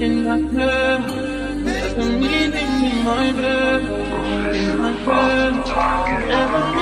in my bed. There's a meaning in my bed. In my bed. Never